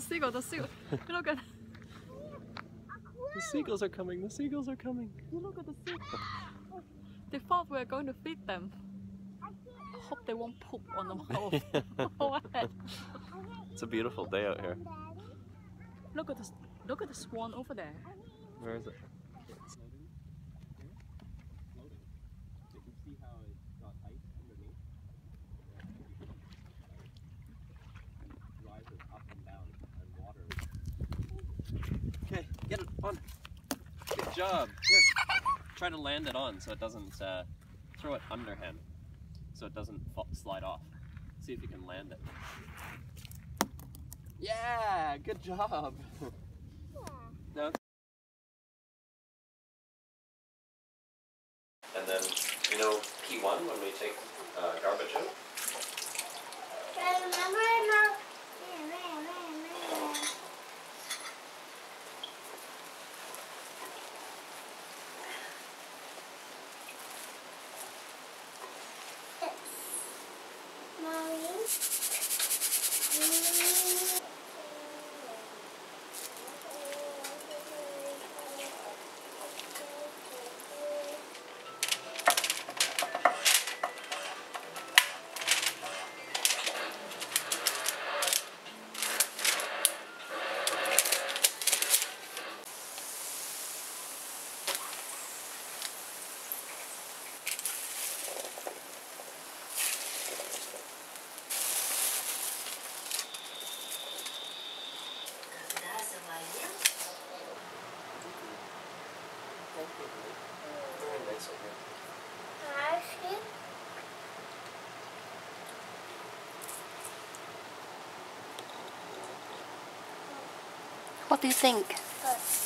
seagull, the seagull. Look at The seagulls are coming, the seagulls are coming. look at the seagull. They thought we were going to feed them. Hope they won't poop on the mouth. What? It's a beautiful day out here. Look at the swan over there. Where is it? Okay, get it on. Good job. Here. Try to land it on so it doesn't, throw it underhand so it doesn't slide off. See if you can land it. Yeah, good job. No. And then, you know P1 when we take garbage out? What do you think? Good.